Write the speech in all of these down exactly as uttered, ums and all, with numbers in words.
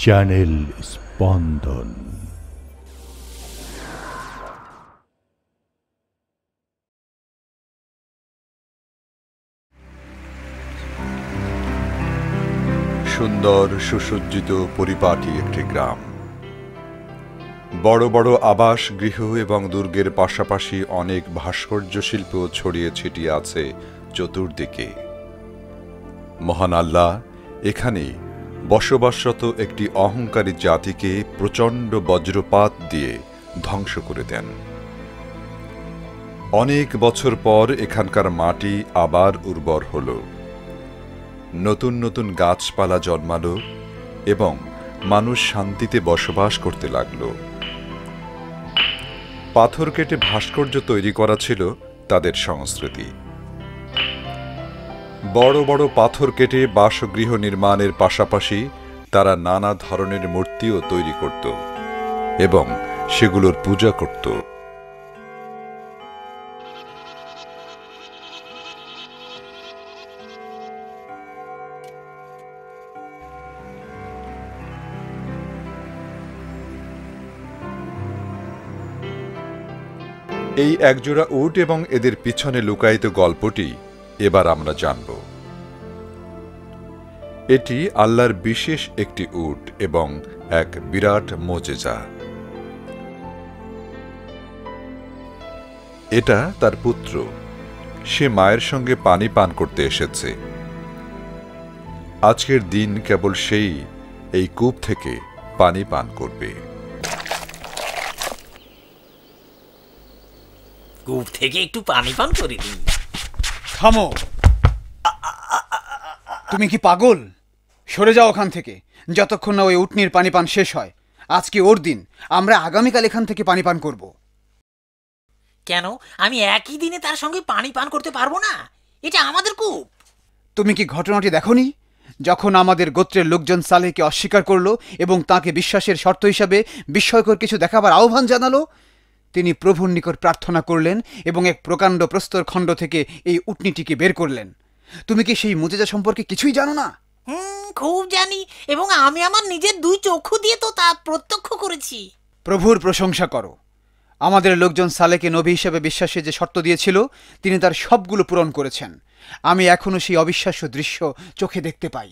Channel স্পন্দন। সুন্দর সুসজ্জিত পরিপাটি একটি গ্রাম। বড় বড় আবাস গৃহ এবং দুর্গের পাশাপাশি অনেক ভাস্কর্য শিল্প ছড়িয়ে ছিটিয়ে আছে চতুর্দিকে। মহান আল্লাহ এখানে বসবাসরত একটি অহংকারী জাতিকে প্রচণ্ড বজ্রপাত দিয়ে ধ্বংস করে দেন। অনেক বছর পর এখানকার মাটি আবার উর্বর হল, নতুন নতুন গাছপালা জন্মালো এবং মানুষ শান্তিতে বসবাস করতে লাগল। পাথর কেটে ভাস্কর্য তৈরি করা ছিল তাদের সংস্কৃতি। বড় বড় পাথর কেটে বাসগৃহ নির্মাণের পাশাপাশি তারা নানা ধরনের মূর্তিও তৈরি করত এবং সেগুলোর পূজা করত। এই একজোড়া উট এবং এদের পিছনে লুকায়িত গল্পটি এবার আমরা জানব। এটি আল্লাহর বিশেষ একটি উট এবং এক বিরাট মোজেজা। এটা তার পুত্র, সে মায়ের সঙ্গে পানি পান করতে এসেছে। আজকের দিন কেবল সেই এই কূপ থেকে পানি পান করবে। কূপ থেকে একটু পানি পান করে দিই। থামো, তুমি কি পাগল? সরে যাও ওখান থেকে, যতক্ষণ না ওই উটনির পানি পান শেষ হয়। আজকে ওর দিন, আমরা আগামীকাল এখান থেকে পানি পান করব। কেন আমি একই দিনে তার সঙ্গে পানি পান করতে পারবো না? এটা আমাদের কূপ। তুমি কি ঘটনাটি দেখোনি? যখন আমাদের গোত্রের লোকজন সালেহকে অস্বীকার করলো এবং তাকে বিশ্বাসের শর্ত হিসাবে বিস্ময়কর কিছু দেখাবার আহ্বান জানালো, তিনি প্রভুর নিকট প্রার্থনা করলেন এবং এক প্রকাণ্ড প্রস্তর খণ্ড থেকে এই উটনিটিকে বের করলেন। তুমি কি সেই মুজিজা সম্পর্কে কিছুই জানো না? হুম, খুব জানি, এবং আমি আমার নিজের দুই চক্ষু দিয়ে তো তা প্রত্যক্ষ করেছি। প্রভুর প্রশংসা করো। আমাদের লোকজন সালেহকে নবী হিসেবে বিশ্বাসে যে শর্ত দিয়েছিল, তিনি তার সবগুলো পূরণ করেছেন। আমি এখনো সেই অবিশ্বাস্য দৃশ্য চোখে দেখতে পাই।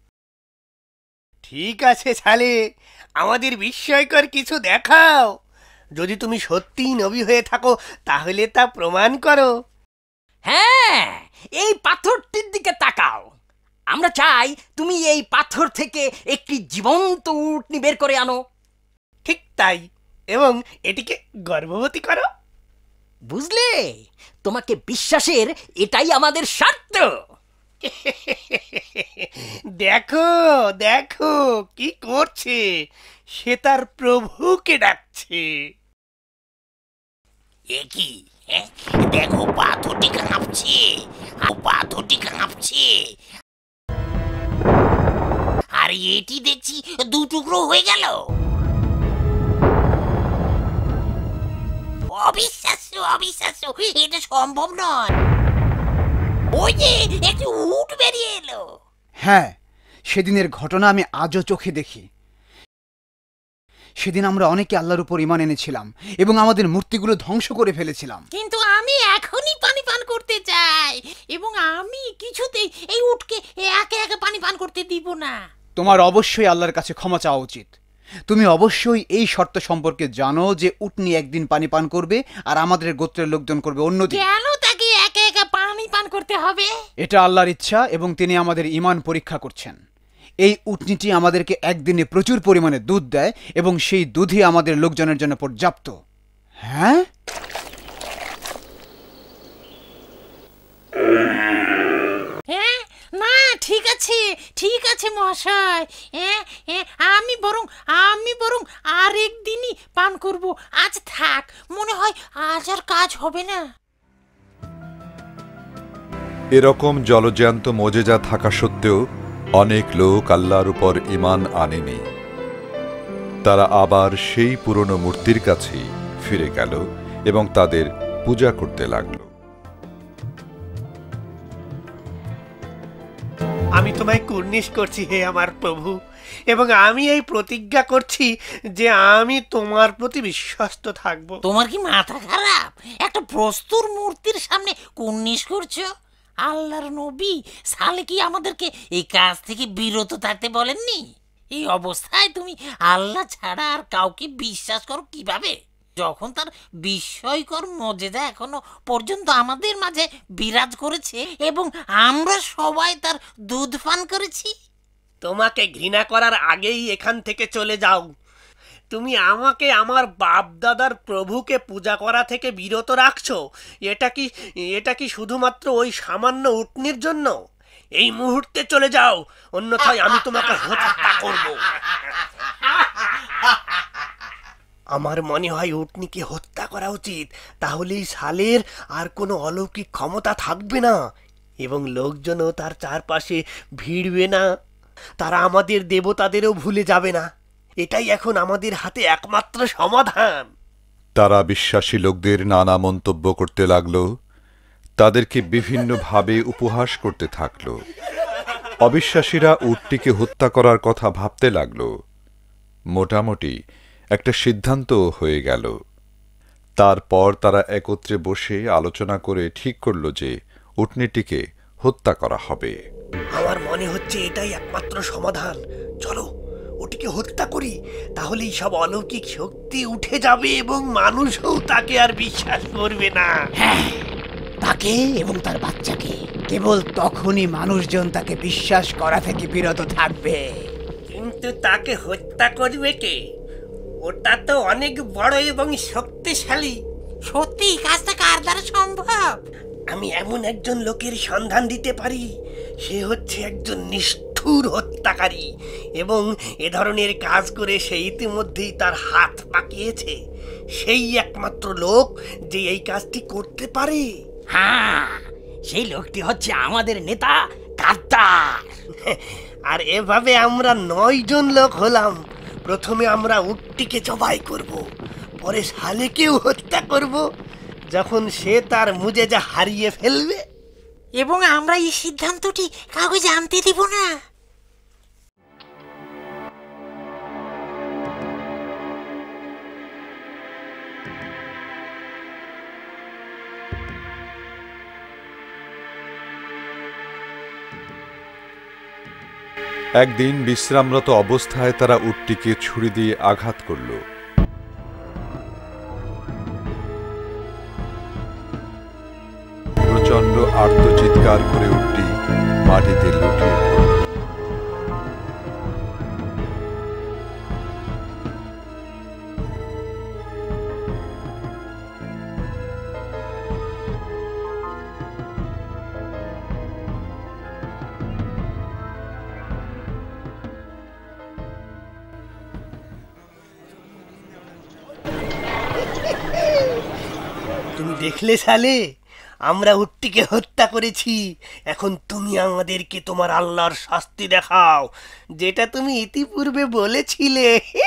ঠিক আছে সালেহ, আমাদের বিস্ময়কর কিছু দেখাও। যদি তুমি সত্যিই নবী হয়ে থাকো তাহলে তা প্রমাণ করো। হ্যাঁ, এই পাথরটির দিকে তাকাও। আমরা চাই তুমি এই পাথর থেকে একটি জীবন্ত উটনি বের করে আনো। ঠিক তাই, এবং এটিকে গর্ভবতী করো। বুঝলে, তোমাকে বিশ্বাসের এটাই আমাদের শর্ত। দেখো দেখো কি করছে, সে তার প্রভুকে ডাকছে। কি দেখো, পাথরটি কাঁপছে, পাথরটি কাঁপছে, আর এটি দেখছি দু টুকরো হয়ে গেল। অবিশ্বাস্য, অবিশ্বাস্য, এটা সম্ভব নয়। ওই যে একটি উট বেরিয়ে এলো। হ্যাঁ, সেদিনের ঘটনা আমি আজও চোখে দেখি। সেদিন আমরা অনেকে আল্লাহর উপর ঈমান এনেছিলাম এবং আমাদের মূর্তিগুলো ধ্বংস করে ফেলেছিলাম। কিন্তু আমি এখনই পানি পান করতে চাই, এবং আমি কিছুতেই এই উটকে একে একে পানি পান করতে দিব না। তোমার অবশ্যই আল্লাহর কাছে ক্ষমা চাওয়া উচিত। তুমি অবশ্যই এই শর্ত সম্পর্কে জানো যে উটনি একদিন পানি পান করবে আর আমাদের গোত্রের লোকজন করবে অন্যদিন। কেন তাকে একে একে পানি পান করতে হবে? এটা আল্লাহর ইচ্ছা এবং তিনি আমাদের ঈমান পরীক্ষা করছেন। এই উটনিটি আমাদেরকে একদিনে প্রচুর পরিমাণে দুধ দেয় এবং সেই দুধই আমাদের লোকজনের জন্য পর্যাপ্ত। হ্যাঁ, হ্যাঁ, না, ঠিক আছে, ঠিক আছে মহাশয়। হ্যাঁ, আমি বরং আমি বরং আরেক দিনই পান করব। আজ থাক, মনে হয় আজ আর কাজ হবে না। এরকম জলজ্যান্ত মোজেজা থাকা সত্ত্বেও অনেক লোক আল্লাহর উপর ঈমান আনেনি। তারা আবার সেই পুরনো মূর্তির কাছেই ফিরে গেল এবং তাদের পূজা করতে লাগল। আমি তোমায় কুর্নিশ করছি হে আমার প্রভু, এবং আমি এই প্রতিজ্ঞা করছি যে আমি তোমার প্রতি বিশ্বস্ত থাকব। তোমার কি মাথা খারাপ? একটা প্রস্তুর মূর্তির সামনে কুর্নিশ করছো? আল্লাহর নবী সালে কি আমাদেরকে এই কাজ থেকে বিরত থাকতে বলেননি? এই অবস্থায় তুমি আল্লাহ ছাড়া আর কাউকে বিশ্বাস করো কিভাবে, যখন তার বিস্ময়কর মজেদা এখনো পর্যন্ত আমাদের মাঝে বিরাজ করেছে এবং আমরা সবাই তার দুধ পান করেছি? তোমাকে ঘৃণা করার আগেই এখান থেকে চলে যাও। তুমি আমাকে আমার বাপ দাদার প্রভুকে পূজা করা থেকে বিরত রাখছো, এটা কি এটা কি শুধুমাত্র ওই সামান্য উটনির জন্য? এই মুহূর্তে চলে যাও, অন্যথায় আমি তোমাকে হত্যা করব। আমার মনে হয় উটনিকে হত্যা করা উচিত, তাহলেই সালের আর কোনো অলৌকিক ক্ষমতা থাকবে না এবং লোকজনও তার চারপাশে ভিড়বে না। তারা আমাদের দেবতাদেরও ভুলে যাবে না। এটাই এখন আমাদের হাতে একমাত্র সমাধান। তারা বিশ্বাসী লোকদের নানা মন্তব্য করতে লাগল, তাদেরকে বিভিন্নভাবে উপহাস করতে থাকল। অবিশ্বাসীরা উটটিকে হত্যা করার কথা ভাবতে লাগল। মোটামুটি একটা সিদ্ধান্ত হয়ে গেল। তারপর তারা একত্রে বসে আলোচনা করে ঠিক করল যে উটনিটিকে হত্যা করা হবে। আমার মনে হচ্ছে এটাই একমাত্র সমাধান। চলো ওটিকে হত্যা করি, তাহলেই সব অলৌকিক শক্তি উঠে যাবে এবং মানুষও তাকে আর বিশ্বাস করবে না। হ্যাঁ, তাকে এবং তার বাচ্চাকে। কেবল তখনই মানুষজন তাকে বিশ্বাস করা থেকে বিরত থাকবে। কিন্তু তাকে হত্যা করবে কে? ওটা তো অনেক বড় এবং শক্তিশালী। সত্যি কাজটা কার দ্বারা সম্ভব? আমি এমন একজন লোকের সন্ধান দিতে পারি। সে হচ্ছে একজন নিষ্ঠুর হত্যাকারী এবং এ ধরনের কাজ করে সে ইতিমধ্যেই তার হাত পাকিয়েছে। সেই একমাত্র লোক যে এই কাজটি করতে পারে। হ্যাঁ, সেই লোকটি হচ্ছে আমাদের নেতা গাদ্দার। আর এভাবে আমরা নয় জন লোক হলাম। প্রথমে আমরা উটটিকে জবাই করব, পরে সালেকেও হত্যা করব যখন সে তার মুজেজা হারিয়ে ফেলবে। এবং আমরা এই সিদ্ধান্তটি কাউকে জানতে দিব না। একদিন বিশ্রামরত অবস্থায় তারা উটটিকে ছুরি দিয়ে আঘাত করল। প্রচণ্ড আর্তচিৎকার করে উটটি মাটিতে লুটিয়ে পড়ল। তুমি দেখলে সালে, আমরা উটটিকে হত্যা করেছি। এখন তুমি আমাদেরকে তোমার আল্লাহর শাস্তি দেখাও, যেটা তুমি ইতিপূর্বে বলেছিলে।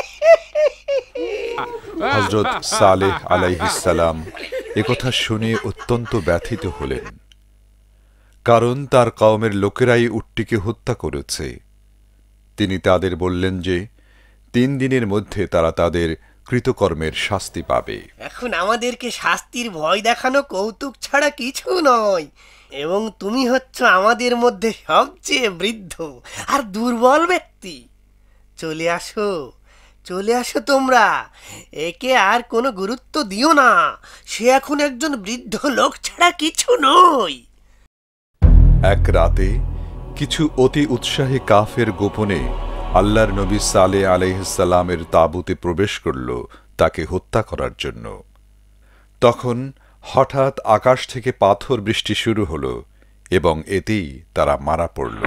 হযরত সালেহ আলাইহিস সালাম একথা শুনে অত্যন্ত ব্যথিত হলেন, কারণ তার কওমের লোকেরাই উটটিকে হত্যা করেছে। তিনি তাদের বললেন যে তিন দিনের মধ্যে তারা তাদের কৃতকর্মের শাস্তি পাবে। এখন আমাদেরকে শাস্তির ভয় দেখানো কৌতুক ছাড়া কিছু নয়, এবং তুমি হচ্ছ আমাদের মধ্যে সবচেয়ে বৃদ্ধ আর দুর্বল ব্যক্তি। চলে আসো, চলে আসো তোমরা। একে আর কোনো গুরুত্ব দিও না, সে এখন একজন বৃদ্ধ লোক ছাড়া কিছু নয়। এক রাতে কিছু অতি উৎসাহী কাফের গোপনে আল্লাহর নবী সালেহ আলাইহিস সালামের তাঁবুতে প্রবেশ করল তাকে হত্যা করার জন্য। তখন হঠাৎ আকাশ থেকে পাথর বৃষ্টি শুরু হলো এবং এতেই তারা মারা পড়ল।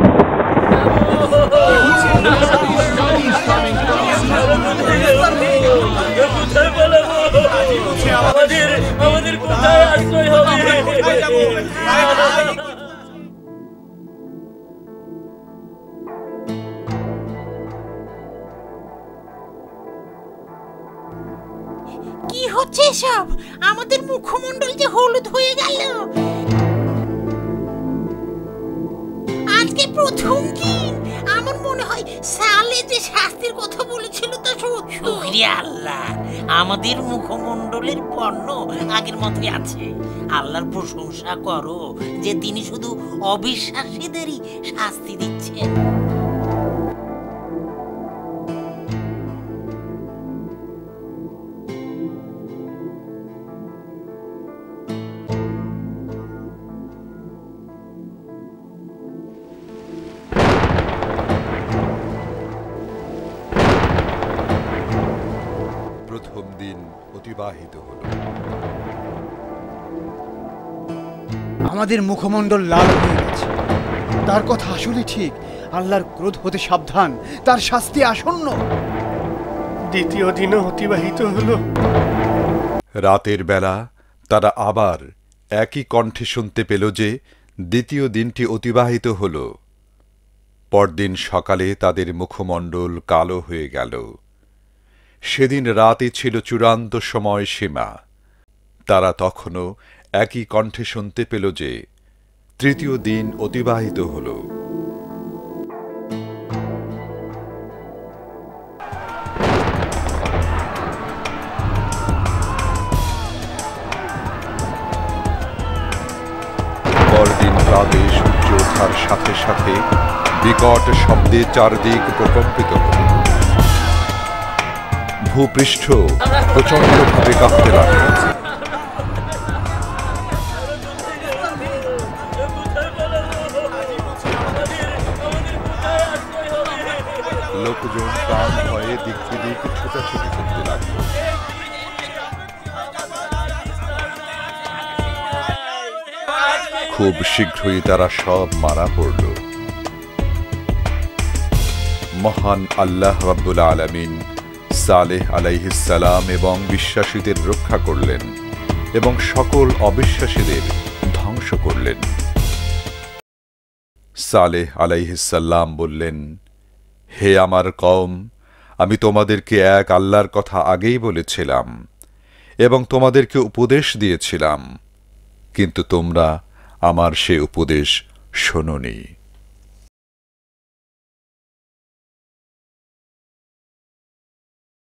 কি হচ্ছে এসব? আমাদের মুখমণ্ডল যে হলুদ হয়ে গেল। আজকে আজকে প্রথম দিন আমার মনে হয় সালে যে শাস্তির কথা বলেছিল তা সত্য। শুকরিয়া আল্লাহ, আমাদের মুখমণ্ডলের পণ্য আগের মতোই আছে। আল্লাহর প্রশংসা করো যে তিনি শুধু অবিশ্বাসীদেরই শাস্তি দিচ্ছেন। প্রথম দিন অতিবাহিত হল। আমাদের মুখমণ্ডল লাল হয়ে গেছে। তার কথা আসলে ঠিক। আল্লাহর ক্রোধ হতে সাবধান, তার শাস্তি আসন্ন। দ্বিতীয় দিনও অতিবাহিত হলো। রাতের বেলা তারা আবার একই কণ্ঠে শুনতে পেল যে দ্বিতীয় দিনটি অতিবাহিত হল। পরদিন সকালে তাদের মুখমণ্ডল কালো হয়ে গেল। সেদিন রাতে ছিল চূড়ান্ত সময়সীমা। তারা তখনও একই কণ্ঠে শুনতে পেল যে তৃতীয় দিন অতিবাহিত হল। পরদিন প্রাতে সূর্য ওঠার সাথে সাথে বিকট শব্দে চারদিক প্রকম্পিত হল। ভূপৃষ্ঠ প্রচণ্ডভাবে কাঁপতে লাগল। লোকজন প্রাণ ভয়ে দিক বিদিক ছুটাছুটি করতে লাগল। খুব শীঘ্রই তারা সব মারা পড়ল। মহান আল্লাহ রাব্বুল আলামিন সালেহ আলাইহিস সালাম এবং বিশ্বাসীদের রক্ষা করলেন এবং সকল অবিশ্বাসীদের ধ্বংস করলেন। সালেহ আলাইহিস সালাম বললেন, হে আমার কওম, আমি তোমাদেরকে এক আল্লাহর কথা আগেই বলেছিলাম এবং তোমাদেরকে উপদেশ দিয়েছিলাম, কিন্তু তোমরা আমার সে উপদেশ শোনোনি।